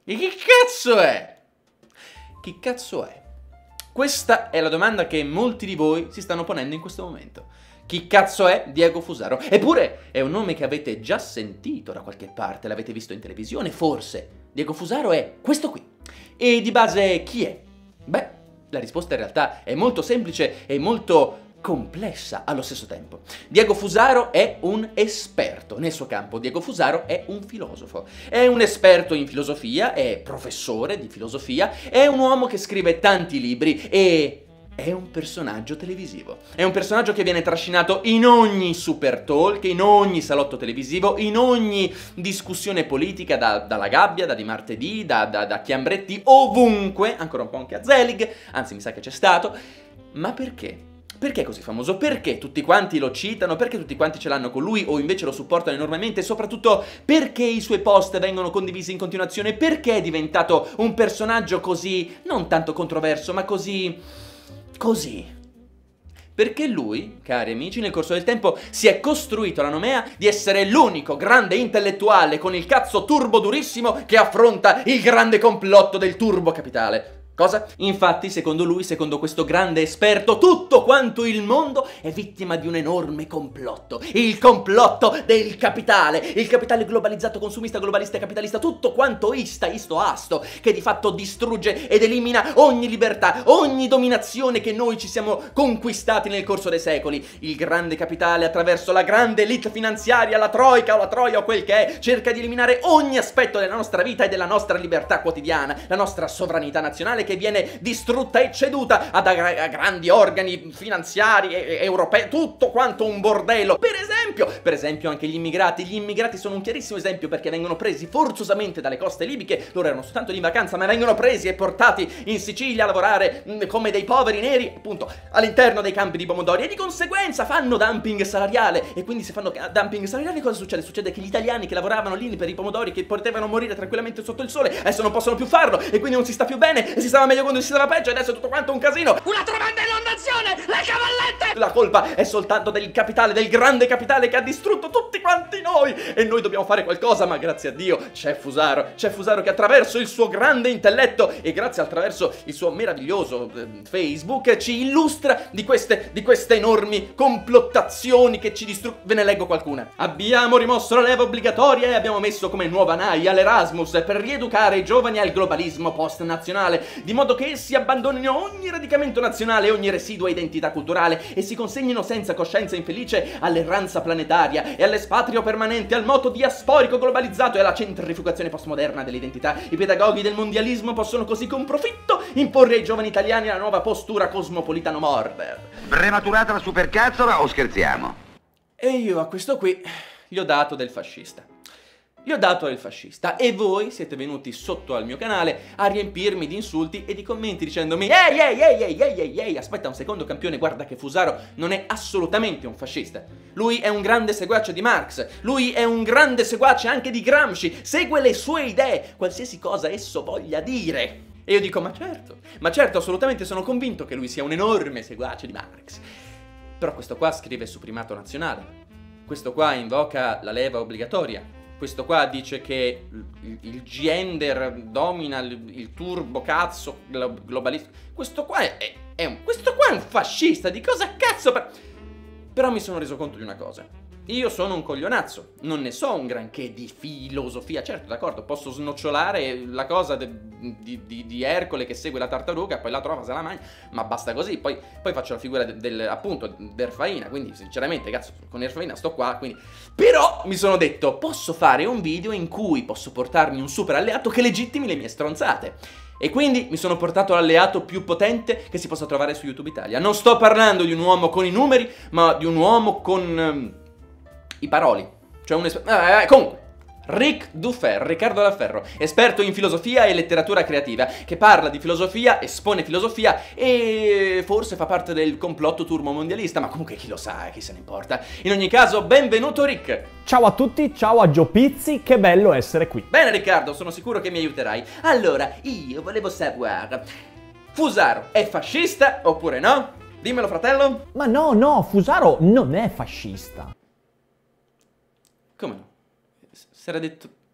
E chi cazzo è? Chi cazzo è? Questa è la domanda che molti di voi si stanno ponendo in questo momento. Chi cazzo è Diego Fusaro? Eppure è un nome che avete già sentito da qualche parte, l'avete visto in televisione, forse. Diego Fusaro è questo qui. E di base chi è? Beh, la risposta in realtà è molto semplice e molto complessa allo stesso tempo. Diego Fusaro è un esperto nel suo campo. Diego Fusaro è un filosofo. È un esperto in filosofia, è professore di filosofia, è un uomo che scrive tanti libri e è un personaggio televisivo. È un personaggio che viene trascinato in ogni super talk, in ogni salotto televisivo, in ogni discussione politica, dalla Gabbia, da Di Martedì, da Chiambretti, ovunque, ancora un po' anche a Zelig, anzi mi sa che c'è stato. Ma perché? Perché è così famoso? Perché tutti quanti lo citano? Perché tutti quanti ce l'hanno con lui o invece lo supportano enormemente? E soprattutto perché i suoi post vengono condivisi in continuazione? Perché è diventato un personaggio così, non tanto controverso, ma così... Perché lui, cari amici, nel corso del tempo si è costruito la nomea di essere l'unico grande intellettuale con il cazzo turbo durissimo che affronta il grande complotto del turbo capitale. Cosa? Infatti, secondo lui, secondo questo grande esperto, tutto quanto il mondo è vittima di un enorme complotto. Il complotto del capitale. Il capitale globalizzato, consumista, globalista e capitalista. Tutto quanto isto, asto, che di fatto distrugge ed elimina ogni libertà, ogni dominazione che noi ci siamo conquistati nel corso dei secoli. Il grande capitale, attraverso la grande elite finanziaria, la troika o la troia o quel che è, cerca di eliminare ogni aspetto della nostra vita e della nostra libertà quotidiana, la nostra sovranità nazionale che viene distrutta e ceduta a grandi organi finanziari europei, tutto quanto un bordello. Per esempio anche gli immigrati sono un chiarissimo esempio perché vengono presi forzosamente dalle coste libiche, loro erano soltanto in vacanza ma vengono presi e portati in Sicilia a lavorare come dei poveri neri appunto all'interno dei campi di pomodori e di conseguenza fanno dumping salariale. E quindi se fanno dumping salariale cosa succede? Succede che gli italiani che lavoravano lì per i pomodori, che potevano morire tranquillamente sotto il sole, adesso non possono più farlo e quindi non si sta più bene e si stava meglio quando si stava peggio e adesso è tutto quanto un casino. Una tremenda inondazione! Le cavallette! La colpa è soltanto del capitale, del grande capitale che ha distrutto tutti quanti noi e noi dobbiamo fare qualcosa, ma grazie a Dio c'è Fusaro che attraverso il suo grande intelletto e grazie attraverso il suo meraviglioso Facebook ci illustra di queste enormi complottazioni che ci distruggono. Ve ne leggo qualcuna. Abbiamo rimosso la leva obbligatoria e abbiamo messo come nuova naia l'Erasmus per rieducare i giovani al globalismo post-nazionale, di modo che essi abbandonino ogni radicamento nazionale e ogni residua identità culturale e si consegnino senza coscienza infelice all'erranza planetaria e all'espatrio permanente, al moto diasporico globalizzato e alla centrifugazione postmoderna dell'identità. I pedagoghi del mondialismo possono così con profitto imporre ai giovani italiani la nuova postura cosmopolitano morber. Prematurata la supercazzola o scherziamo? E io a questo qui gli ho dato del fascista. Gli ho dato del fascista e voi siete venuti sotto al mio canale a riempirmi di insulti e di commenti dicendomi ehi, aspetta un secondo campione, guarda che Fusaro non è assolutamente un fascista. Lui è un grande seguace di Marx, lui è un grande seguace anche di Gramsci, segue le sue idee, qualsiasi cosa esso voglia dire. E io dico ma certo, assolutamente sono convinto che lui sia un enorme seguace di Marx. Però questo qua scrive su primato nazionale, questo qua invoca la leva obbligatoria, questo qua dice che il gender domina il turbo cazzo globalista. Questo qua è un fascista, di cosa cazzo? Però mi sono reso conto di una cosa. Io sono un coglionazzo, non ne so un granché di filosofia. Certo, d'accordo, posso snocciolare la cosa di Ercole che segue la tartaruga, poi la trova, se la mangia, ma basta così. Poi faccio la figura appunto d'Erfaina, quindi sinceramente, cazzo, con Erfaina sto qua, quindi... Però mi sono detto, posso fare un video in cui posso portarmi un super alleato che legittimi le mie stronzate. E quindi mi sono portato l'alleato più potente che si possa trovare su YouTube Italia. Non sto parlando di un uomo con i numeri, ma di un uomo con... i paroli, cioè comunque Riccardo Dal Ferro, esperto in filosofia e letteratura creativa, che parla di filosofia, espone filosofia e forse fa parte del complotto turbo mondialista, ma comunque chi lo sa, chi se ne importa. In ogni caso, benvenuto Rick! Ciao a tutti, ciao a Gio Pizzi, che bello essere qui. Bene Riccardo, sono sicuro che mi aiuterai. Allora, io volevo sapere, Fusaro è fascista oppure no? Dimmelo fratello. Ma no, Fusaro non è fascista. Come no? Si era detto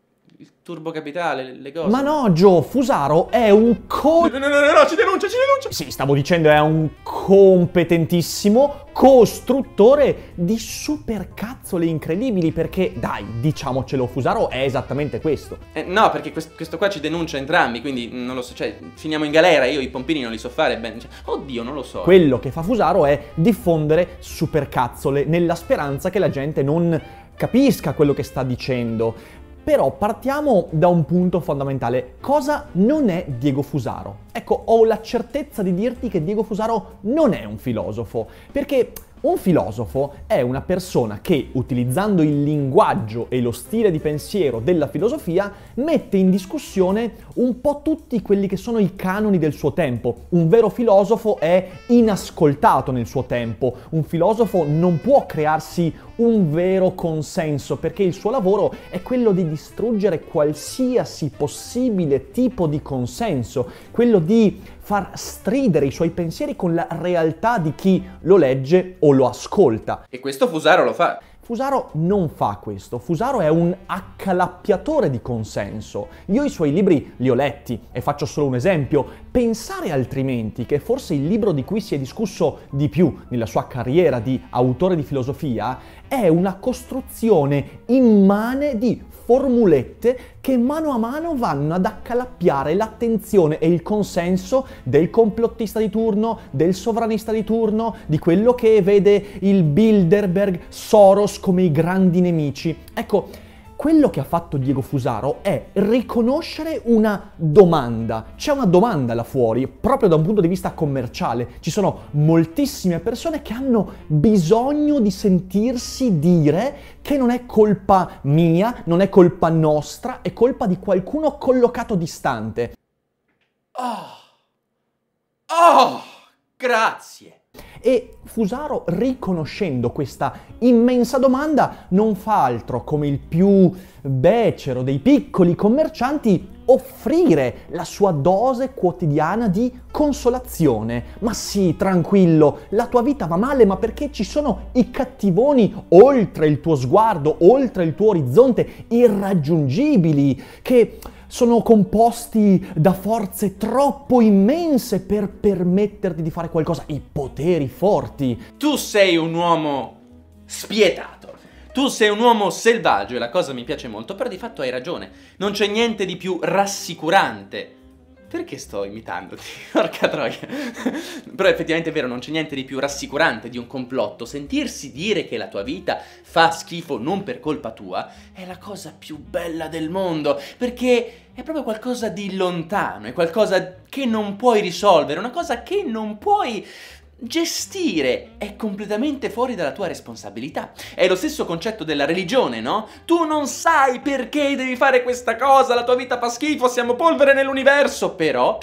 il turbo capitale, le cose. Ma no, Gio, Fusaro è un No, ci denuncia, ci denuncia! Sì, stavo dicendo, è un competentissimo costruttore di supercazzole incredibili, perché, dai, diciamocelo, Fusaro è esattamente questo. No, perché questo qua ci denuncia entrambi, quindi non lo so, cioè, finiamo in galera, io i pompini non li so fare bene, cioè, oddio, non lo so. Quello che fa Fusaro è diffondere supercazzole nella speranza che la gente non capisca quello che sta dicendo. Però partiamo da un punto fondamentale. Cosa non è Diego Fusaro? Ecco, ho la certezza di dirti che Diego Fusaro non è un filosofo, perché un filosofo è una persona che, utilizzando il linguaggio e lo stile di pensiero della filosofia, mette in discussione un po' tutti quelli che sono i canoni del suo tempo. Un vero filosofo è inascoltato nel suo tempo. Un filosofo non può crearsi un vero consenso, perché il suo lavoro è quello di distruggere qualsiasi possibile tipo di consenso, quello di far stridere i suoi pensieri con la realtà di chi lo legge o lo ascolta. E questo Fusaro lo fa. Fusaro non fa questo, Fusaro è un accalappiatore di consenso. Io i suoi libri li ho letti e faccio solo un esempio. Pensare altrimenti, che forse il libro di cui si è discusso di più nella sua carriera di autore di filosofia, è una costruzione immane di formulette che mano a mano vanno ad accalappiare l'attenzione e il consenso del complottista di turno, del sovranista di turno, di quello che vede il Bilderberg, Soros come i grandi nemici. Ecco, quello che ha fatto Diego Fusaro è riconoscere una domanda. C'è una domanda là fuori, proprio da un punto di vista commerciale. Ci sono moltissime persone che hanno bisogno di sentirsi dire che non è colpa mia, non è colpa nostra, è colpa di qualcuno collocato distante. Oh, grazie! E Fusaro, riconoscendo questa immensa domanda, non fa altro, come il più becero dei piccoli commercianti, offrire la sua dose quotidiana di consolazione. Ma sì, tranquillo, la tua vita va male, ma perché ci sono i cattivoni oltre il tuo sguardo, oltre il tuo orizzonte, irraggiungibili, che sono composti da forze troppo immense per permetterti di fare qualcosa, i poteri forti. Tu sei un uomo spietato, tu sei un uomo selvaggio e la cosa mi piace molto, però di fatto hai ragione, non c'è niente di più rassicurante. Perché sto imitandoti? Porca troia. Però effettivamente è vero, non c'è niente di più rassicurante di un complotto. Sentirsi dire che la tua vita fa schifo non per colpa tua è la cosa più bella del mondo, perché è proprio qualcosa di lontano, è qualcosa che non puoi risolvere, una cosa che non puoi gestire, è completamente fuori dalla tua responsabilità. È lo stesso concetto della religione, no? Tu non sai perché devi fare questa cosa, la tua vita fa schifo, siamo polvere nell'universo, però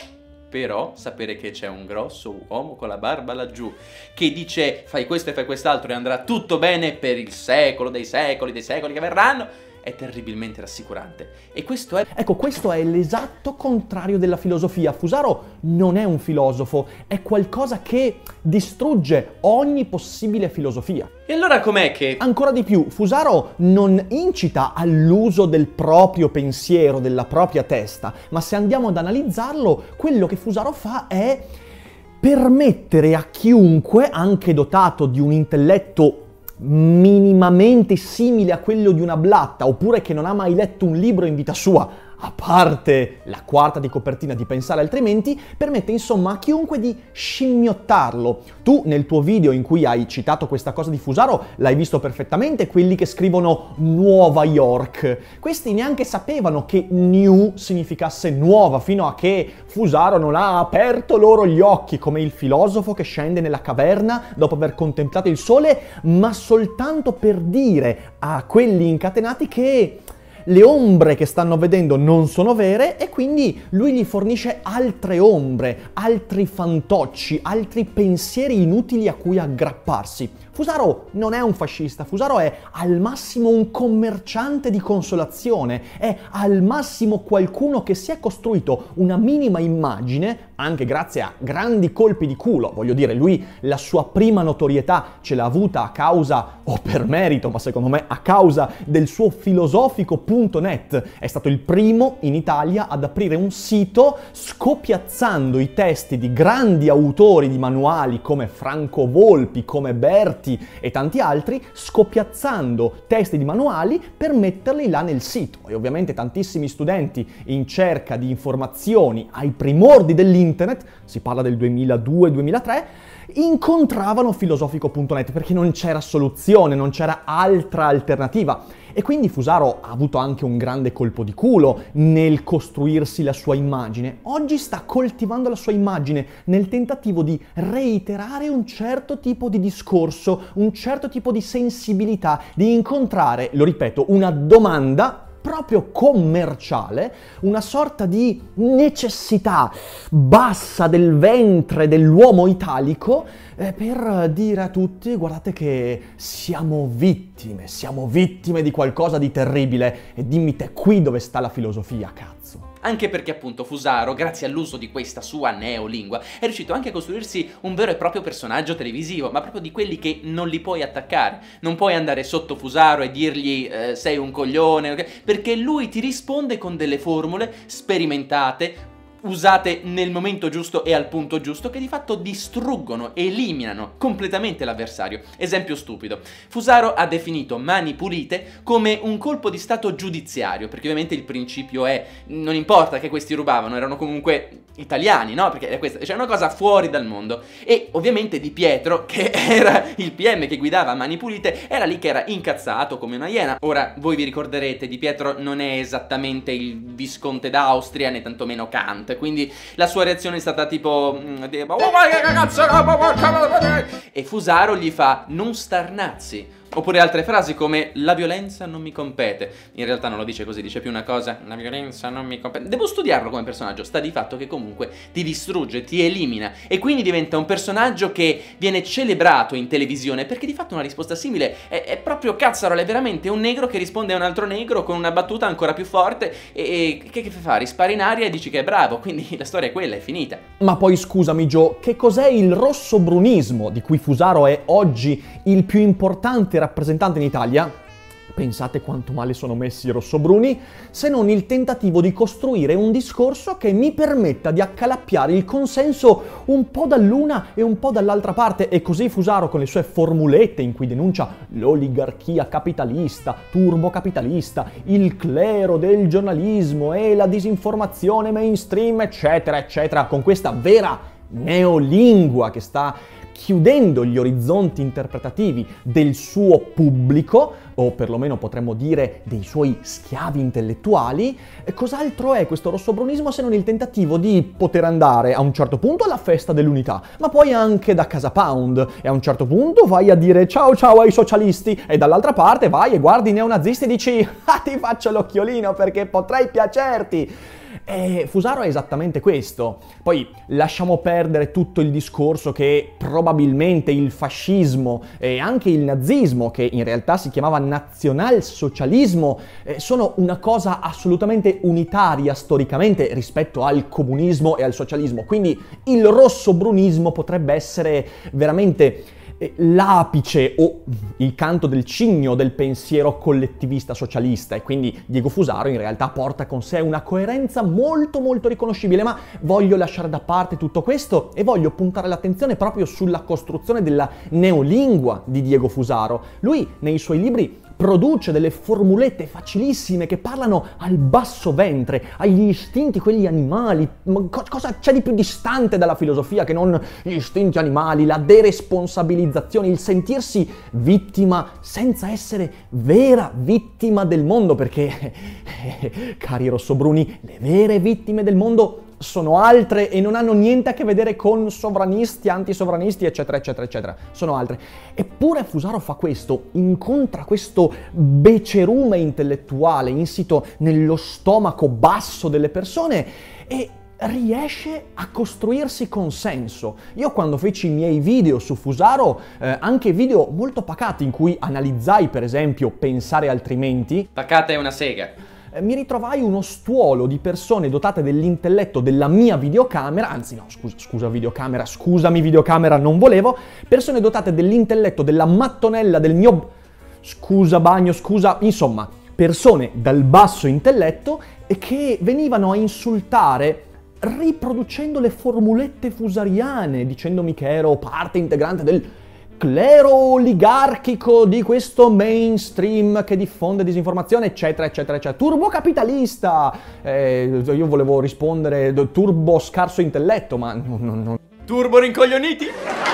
sapere che c'è un grosso uomo con la barba laggiù che dice fai questo e fai quest'altro e andrà tutto bene per il secolo dei secoli che verranno, è terribilmente rassicurante. E questo è... Ecco, questo è l'esatto contrario della filosofia. Fusaro non è un filosofo, è qualcosa che distrugge ogni possibile filosofia. E allora com'è che... Ancora di più, Fusaro non incita all'uso del proprio pensiero, della propria testa, ma se andiamo ad analizzarlo, quello che Fusaro fa è permettere a chiunque, anche dotato di un intelletto minimamente simile a quello di una blatta, oppure che non ha mai letto un libro in vita sua, a parte la quarta di copertina di Pensare altrimenti, permette insomma a chiunque di scimmiottarlo. Tu nel tuo video in cui hai citato questa cosa di Fusaro l'hai visto perfettamente, quelli che scrivono Nuova York. Questi neanche sapevano che new significasse nuova, fino a che Fusaro non ha aperto loro gli occhi, come il filosofo che scende nella caverna dopo aver contemplato il sole, ma soltanto per dire a quelli incatenati che le ombre che stanno vedendo non sono vere e quindi lui gli fornisce altre ombre, altri fantocci, altri pensieri inutili a cui aggrapparsi. Fusaro non è un fascista, Fusaro è al massimo un commerciante di consolazione, è al massimo qualcuno che si è costruito una minima immagine, anche grazie a grandi colpi di culo. Voglio dire, lui la sua prima notorietà ce l'ha avuta a causa, o per merito, ma secondo me a causa del suo filosofico.net. È stato il primo in Italia ad aprire un sito scopiazzando i testi di grandi autori di manuali come Franco Volpi, come Berti e tanti altri, scopiazzando testi di manuali per metterli là nel sito. E ovviamente tantissimi studenti in cerca di informazioni ai primordi dell'internet, si parla del 2002-2003, incontravano filosofico.net perché non c'era soluzione, non c'era altra alternativa. E quindi Fusaro ha avuto anche un grande colpo di culo nel costruirsi la sua immagine. Oggi sta coltivando la sua immagine nel tentativo di reiterare un certo tipo di discorso, un certo tipo di sensibilità, di incontrare, lo ripeto, una domanda proprio commerciale, una sorta di necessità bassa del ventre dell'uomo italico per dire a tutti: guardate che siamo vittime di qualcosa di terribile e dimmi te qui dove sta la filosofia, cazzo. Anche perché appunto Fusaro, grazie all'uso di questa sua neolingua, è riuscito anche a costruirsi un vero e proprio personaggio televisivo, ma proprio di quelli che non li puoi attaccare. Non puoi andare sotto Fusaro e dirgli sei un coglione, okay? Perché lui ti risponde con delle formule sperimentate, usate nel momento giusto e al punto giusto, che di fatto distruggono, eliminano completamente l'avversario. Esempio stupido: Fusaro ha definito Mani Pulite come un colpo di stato giudiziario, perché ovviamente il principio è, non importa che questi rubavano, erano comunque italiani, no? Perché questa c'è una cosa fuori dal mondo. E ovviamente Di Pietro, che era il PM che guidava Mani Pulite, era lì che era incazzato come una iena. Ora, voi vi ricorderete, Di Pietro non è esattamente il visconte d'Austria, né tantomeno Kant, quindi la sua reazione è stata tipo e Fusaro gli fa: non starnazzi. Oppure altre frasi come la violenza non mi compete. In realtà non lo dice così, dice più una cosa: la violenza non mi compete. Devo studiarlo come personaggio. Sta di fatto che comunque ti distrugge, ti elimina, e quindi diventa un personaggio che viene celebrato in televisione, perché di fatto una risposta simile è proprio Cazzarola, è veramente un negro che risponde a un altro negro con una battuta ancora più forte e che fa? Rispara in aria e dici che è bravo. Quindi la storia è quella, è finita. Ma poi scusami Gio, che cos'è il rossobrunismo di cui Fusaro è oggi il più importante rappresentante in Italia? Pensate quanto male sono messi i rossobruni, se non il tentativo di costruire un discorso che mi permetta di accalappiare il consenso un po' dall'una e un po' dall'altra parte. E così Fusaro, con le sue formulette in cui denuncia l'oligarchia capitalista, turbocapitalista, il clero del giornalismo e la disinformazione mainstream, eccetera, eccetera, con questa vera neolingua che sta chiudendo gli orizzonti interpretativi del suo pubblico, o perlomeno potremmo dire dei suoi schiavi intellettuali, cos'altro è questo rossobrunismo se non il tentativo di poter andare a un certo punto alla festa dell'unità, ma poi anche da Casa Pound, e a un certo punto vai a dire ciao ciao ai socialisti, e dall'altra parte vai e guardi i neonazisti e dici ti faccio l'occhiolino perché potrei piacerti. E Fusaro è esattamente questo. Poi lasciamo perdere tutto il discorso che probabilmente il fascismo e anche il nazismo, che in realtà si chiamava nazionalsocialismo, sono una cosa assolutamente unitaria storicamente rispetto al comunismo e al socialismo. Quindi il rossobrunismo potrebbe essere veramente l'apice o il canto del cigno del pensiero collettivista socialista, e quindi Diego Fusaro in realtà porta con sé una coerenza molto molto riconoscibile. Ma voglio lasciare da parte tutto questo e voglio puntare l'attenzione proprio sulla costruzione della neolingua di Diego Fusaro. Lui nei suoi libri produce delle formulette facilissime che parlano al basso ventre, agli istinti, quelli animali. Cosa c'è di più distante dalla filosofia che non gli istinti animali, la deresponsabilizzazione, il sentirsi vittima senza essere vera vittima del mondo, perché, cari rossobruni, le vere vittime del mondo sono altre e non hanno niente a che vedere con sovranisti, antisovranisti, eccetera, eccetera, eccetera. Sono altre. Eppure Fusaro fa questo, incontra questo becerume intellettuale insito nello stomaco basso delle persone e riesce a costruirsi consenso. Io quando feci i miei video su Fusaro, anche video molto pacati in cui analizzai per esempio Pensare altrimenti, Pacata è una sega. mi ritrovai uno stuolo di persone dotate dell'intelletto della mia videocamera, anzi no, scusami videocamera, non volevo, persone dotate dell'intelletto della mattonella del mio... insomma, persone dal basso intelletto e che venivano a insultare riproducendo le formulette fusariane, dicendomi che ero parte integrante del clero oligarchico di questo mainstream che diffonde disinformazione, eccetera, eccetera, eccetera. Turbocapitalista! Io volevo rispondere turbo scarso intelletto, ma non... Turbo rincoglioniti?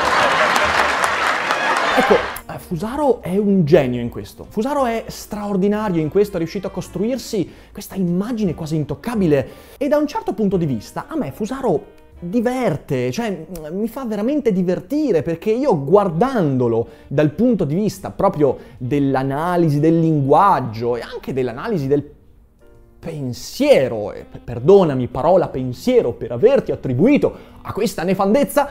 Ecco, Fusaro è un genio in questo. Fusaro è straordinario in questo, è riuscito a costruirsi questa immagine quasi intoccabile. E da un certo punto di vista, a me Fusaro diverte, cioè mi fa veramente divertire, perché io guardandolo dal punto di vista proprio dell'analisi del linguaggio e anche dell'analisi del pensiero, e perdonami parola pensiero per averti attribuito a questa nefandezza,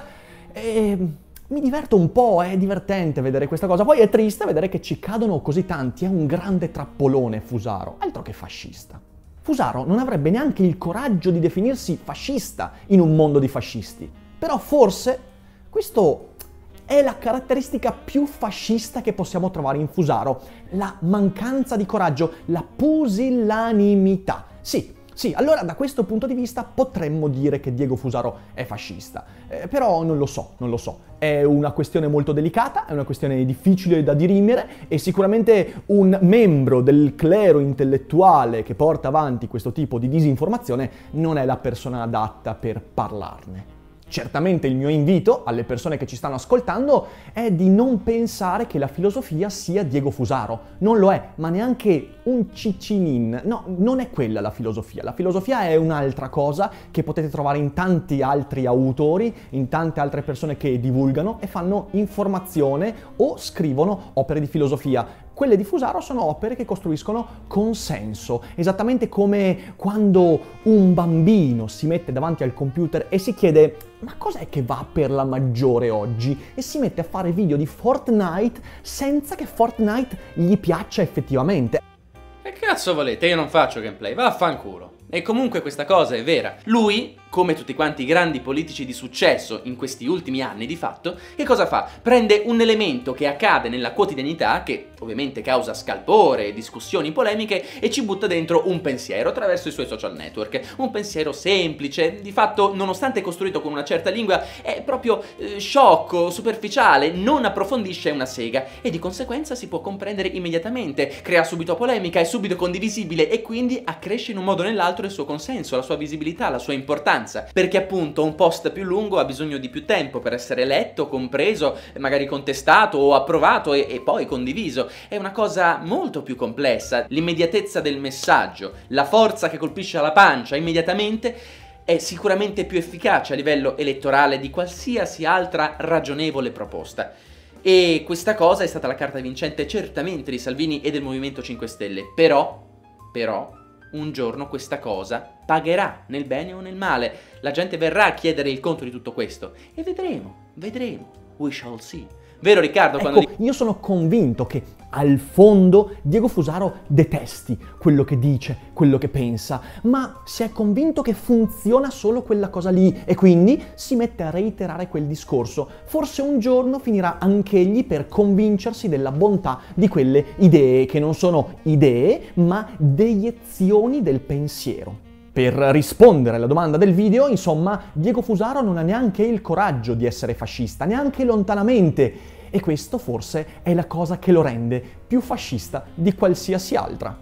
mi diverto un po', è divertente vedere questa cosa. Poi è triste vedere che ci cadono così tanti, è un grande trappolone Fusaro, altro che fascista. Fusaro non avrebbe neanche il coraggio di definirsi fascista in un mondo di fascisti. Però forse questo è la caratteristica più fascista che possiamo trovare in Fusaro, la mancanza di coraggio, la pusillanimità. Sì, allora da questo punto di vista potremmo dire che Diego Fusaro è fascista, però non lo so, è una questione molto delicata, è una questione difficile da dirimere e sicuramente un membro del clero intellettuale che porta avanti questo tipo di disinformazione non è la persona adatta per parlarne. Certamente il mio invito alle persone che ci stanno ascoltando è di non pensare che la filosofia sia Diego Fusaro. Non lo è, ma neanche un cicinin. No, non è quella la filosofia. La filosofia è un'altra cosa che potete trovare in tanti altri autori, in tante altre persone che divulgano e fanno informazione o scrivono opere di filosofia. Quelle di Fusaro sono opere che costruiscono consenso, esattamente come quando un bambino si mette davanti al computer e si chiede ma cos'è che va per la maggiore oggi? E si mette a fare video di Fortnite senza che Fortnite gli piaccia effettivamente. Che cazzo volete? Io non faccio gameplay, vaffanculo. E comunque questa cosa è vera. Lui, come tutti quanti i grandi politici di successo in questi ultimi anni di fatto, che cosa fa? Prende un elemento che accade nella quotidianità, che ovviamente causa scalpore, discussioni, polemiche, e ci butta dentro un pensiero attraverso i suoi social network. Un pensiero semplice, di fatto, nonostante costruito con una certa lingua, è proprio sciocco, superficiale, non approfondisce una sega e di conseguenza si può comprendere immediatamente, crea subito polemica, è subito condivisibile e quindi accresce in un modo o nell'altro il suo consenso, la sua visibilità, la sua importanza, perché appunto un post più lungo ha bisogno di più tempo per essere letto, compreso, magari contestato o approvato e poi condiviso. È una cosa molto più complessa. L'immediatezza del messaggio, la forza che colpisce alla pancia immediatamente è sicuramente più efficace a livello elettorale di qualsiasi altra ragionevole proposta. E questa cosa è stata la carta vincente certamente di Salvini e del Movimento 5 Stelle, però un giorno questa cosa pagherà nel bene o nel male. La gente verrà a chiedere il conto di tutto questo e vedremo, we shall see. Vero Riccardo? Ecco, io sono convinto che al fondo Diego Fusaro detesti quello che dice, quello che pensa, ma si è convinto che funziona solo quella cosa lì e quindi si mette a reiterare quel discorso. Forse un giorno finirà anch'egli per convincersi della bontà di quelle idee, che non sono idee, ma deiezioni del pensiero. Per rispondere alla domanda del video, insomma, Diego Fusaro non ha neanche il coraggio di essere fascista, neanche lontanamente, e questo forse è la cosa che lo rende più fascista di qualsiasi altra.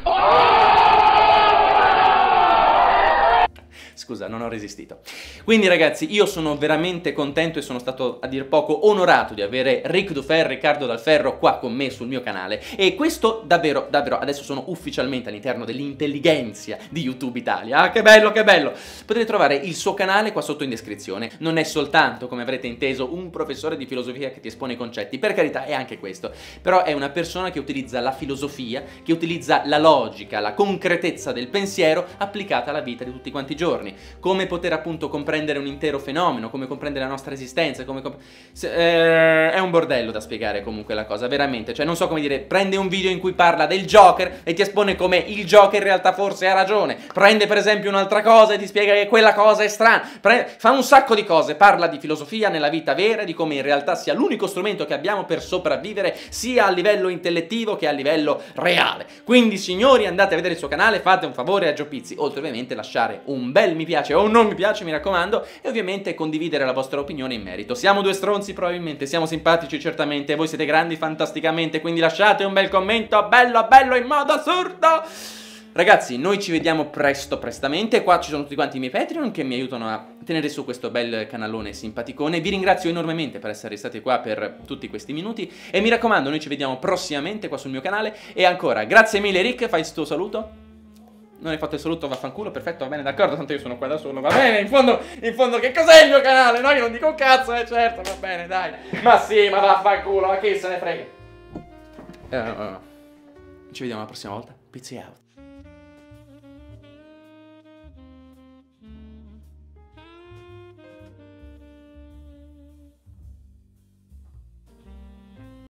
Scusa, non ho resistito. Quindi ragazzi, io sono veramente contento e sono stato a dir poco onorato di avere Ric Dufer, Riccardo Dal Ferro qua con me sul mio canale, e questo davvero, adesso sono ufficialmente all'interno dell'intellighenzia di YouTube Italia. Ah, che bello, che bello! Potete trovare il suo canale qua sotto in descrizione. Non è soltanto, come avrete inteso, un professore di filosofia che ti espone i concetti, per carità è anche questo, però è una persona che utilizza la filosofia, che utilizza la logica, la concretezza del pensiero applicata alla vita di tutti quanti i giorni. come poter appunto comprendere un intero fenomeno, come comprendere la nostra esistenza, è un bordello da spiegare comunque la cosa, veramente, cioè non so come dire, prende un video in cui parla del Joker e ti espone come il Joker in realtà forse ha ragione, prende per esempio un'altra cosa e ti spiega che quella cosa è strana, fa un sacco di cose, parla di filosofia nella vita vera, di come in realtà sia l'unico strumento che abbiamo per sopravvivere sia a livello intellettivo che a livello reale. Quindi signori, andate a vedere il suo canale, fate un favore a Gio Pizzi, oltre ovviamente lasciare un bel mi piace o un non mi piace, mi raccomando, e ovviamente condividere la vostra opinione in merito. Siamo due stronzi probabilmente, siamo simpatici certamente, voi siete grandi fantasticamente, quindi lasciate un bel commento bello bello in modo assurdo. Ragazzi, noi ci vediamo prestamente. Qua ci sono tutti quanti i miei Patreon che mi aiutano a tenere su questo bel canalone simpaticone. Vi ringrazio enormemente per essere stati qua per tutti questi minuti e mi raccomando, noi ci vediamo prossimamente qua sul mio canale. E ancora, grazie mille Rick, fai il tuo saluto? Non hai fatto il saluto, vaffanculo, perfetto, va bene, d'accordo, tanto io sono qua da solo, va bene, in fondo che cos'è il mio canale? No, io non dico un cazzo, certo, va bene, dai. Ma sì, ma vaffanculo, ma chi se ne frega? Ci vediamo la prossima volta, Pizzi out.